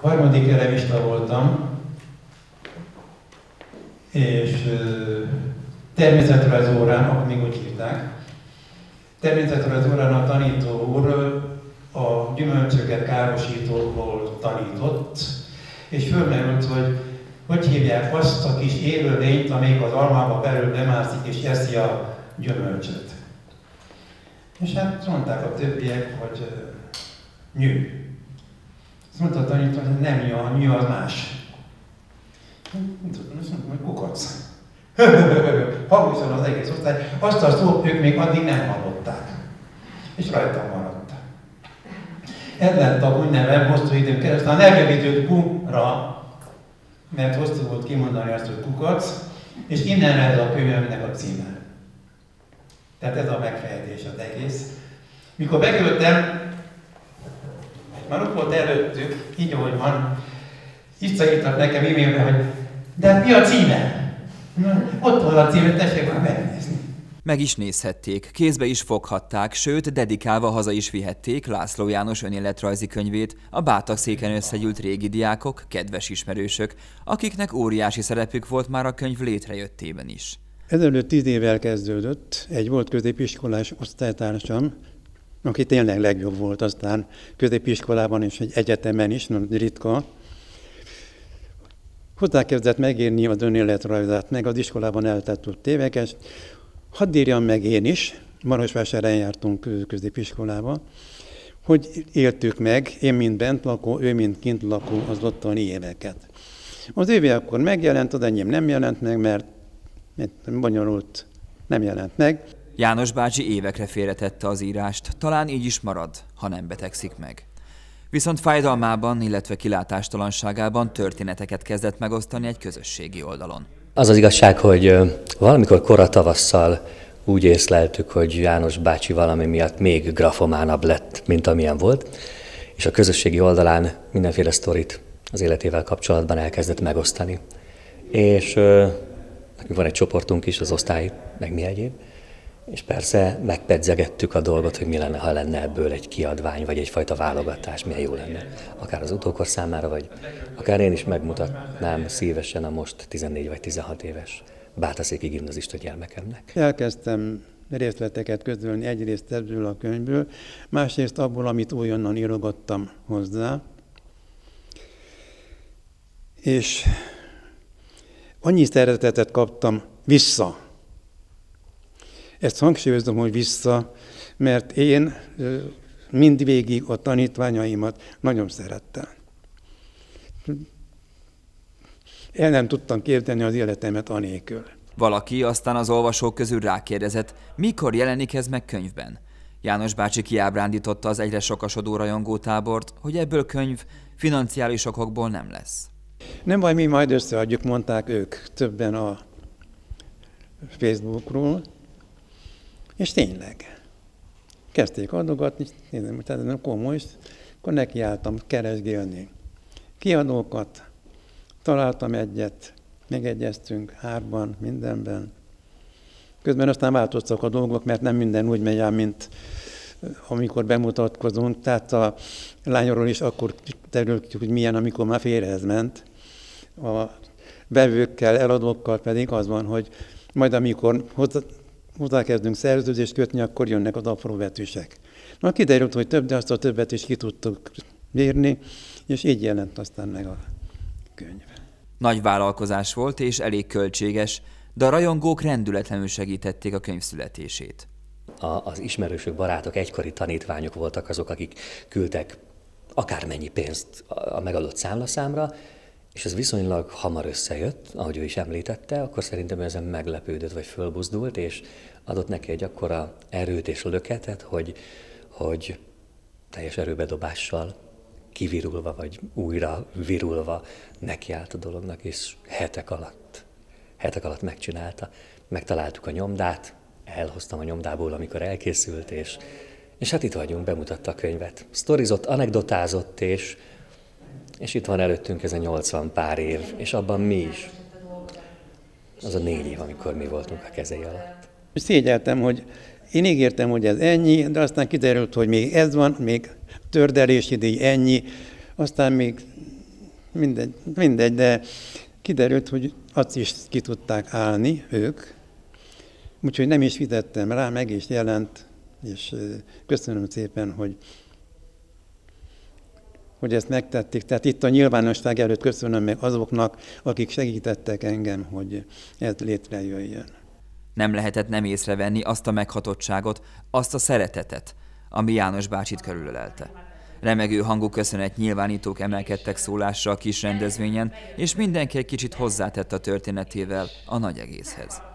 Harmadik elemista voltam, és természetrajz órán, akkor még úgy hívták, természetrajz órán a tanító úr a gyümölcsöket károsítókról tanított, és fölmerült, hogy hívják azt a kis élőlényt, amelyik az almába belül bemászik és eszi a gyümölcsöt. És hát mondták a többiek, hogy nyű. Azt mondta a tanító, hogy nem nyű, a nyű az más. Azt mondtam, hogy kukac. Hangosan az egész osztály. Azt a szót ők még addig nem hallották. És rajtam maradt. Ez lett a nevem hosszú időn keresztül. A elrövidült Q-ra, mert hosszú volt kimondani azt, hogy kukac, és innen ez a könyvemnek a címe. Tehát ez a megfejtés az egész. Mikor beküldtem, már ott volt előttük, így ahogy van, visszaírtak nekem e-mailbe, hogy de mi a címe? Ott van a címe, tessék már megnézni. Meg is nézhették, kézbe is foghatták, sőt, dedikálva haza is vihették László János önéletrajzi könyvét a Bátorszéken összegyűlt régi diákok, kedves ismerősök, akiknek óriási szerepük volt már a könyv létrejöttében is. Ezelőtt 10 évvel kezdődött, egy volt középiskolás osztálytársam, aki tényleg legjobb volt aztán középiskolában és egy egyetemen is, ritka. Hozzákezdett megírni az önéletrajzát, meg az iskolában eltett éveket. Hadd írjam meg én is, Marosvásárhelyen jártunk középiskolába, hogy éltük meg, én mint bent lakó, ő mint kint lakó az ottani éveket. Az éve akkor megjelent, az enyém nem jelent meg, mert bonyolult, nem jelent meg. János bácsi évekre félretette az írást, talán így is marad, ha nem betegszik meg. Viszont fájdalmában, illetve kilátástalanságában történeteket kezdett megosztani egy közösségi oldalon. Az az igazság, hogy valamikor kora tavasszal úgy észleltük, hogy János bácsi valami miatt még grafománabb lett, mint amilyen volt, és a közösségi oldalán mindenféle sztorit az életével kapcsolatban elkezdett megosztani. És nekünk van egy csoportunk is, az osztály, meg mi egyéb, és persze megpedzegettük a dolgot, hogy mi lenne, ha lenne ebből egy kiadvány, vagy egyfajta válogatás, milyen jó lenne. Akár az utókor számára, vagy akár én is megmutatnám szívesen a most 14 vagy 16 éves bátorszéki gimnazista gyermekemnek. Elkezdtem részleteket közölni, egyrészt ebből a könyvből, másrészt abból, amit újonnan írogattam hozzá. És annyi szeretetet kaptam vissza. Ezt hangsúlyozom, hogy vissza, mert én mindvégig a tanítványaimat nagyon szerettem. El nem tudtam képzelni az életemet anélkül. Valaki aztán az olvasók közül rákérdezett, mikor jelenik ez meg könyvben. János bácsi kiábrándította az egyre sokasodó rajongótábort, hogy ebből könyv financiális okokból nem lesz. Nem baj, mi majd összeadjuk, mondták ők többen a Facebookról, és tényleg. Kezdték adogatni, nézem, hogy ez nem komoly, akkor nekiálltam keresgélni. Kiadókat, találtam egyet, megegyeztünk 3-ban, mindenben. Közben aztán változtak a dolgok, mert nem minden úgy megy el, mint amikor bemutatkozunk. Tehát a lányról is akkor terült, hogy milyen, amikor már félrehez ment. A vevőkkel, eladókkal pedig az van, hogy majd amikor hozzákezdünk szerződést kötni, akkor jönnek az apró betűsek. Na, kiderült, hogy több, de azt a többet is ki tudtuk írni, és így jelent aztán meg a könyv. Nagy vállalkozás volt és elég költséges, de a rajongók rendületlenül segítették a könyv születését. Az ismerősök, barátok, egykori tanítványok voltak azok, akik küldtek akármennyi pénzt a megadott számlaszámra, és ez viszonylag hamar összejött, ahogy ő is említette, akkor szerintem ezen meglepődött, vagy fölbuzdult, és adott neki egy akkora erőt és löketet, hogy teljes erőbedobással kivirulva, vagy újra virulva nekiállt a dolognak, és hetek alatt megcsinálta. Megtaláltuk a nyomdát, elhoztam a nyomdából, amikor elkészült, és hát itt vagyunk, bemutatta a könyvet. Sztorizott, anekdotázott, és itt van előttünk ez a 80 pár év, és abban mi is. Az a 4 év, amikor mi voltunk a kezei alatt. Szégyeltem, hogy én ígértem, hogy ez ennyi, de aztán kiderült, hogy még ez van, még tördelési díj ennyi, aztán még mindegy, de kiderült, hogy azt is ki tudták állni ők, úgyhogy nem is fizettem rá, meg is jelent, és köszönöm szépen, hogy ezt megtették. Tehát itt a nyilvánosság előtt köszönöm meg azoknak, akik segítettek engem, hogy ez létrejöjjön. Nem lehetett nem észrevenni azt a meghatottságot, azt a szeretetet, ami János bácsit körülölelte. Remegő hangú köszönetnyilvánítók emelkedtek szólásra a kis rendezvényen, és mindenki egy kicsit hozzátett a történetével a nagy egészhez.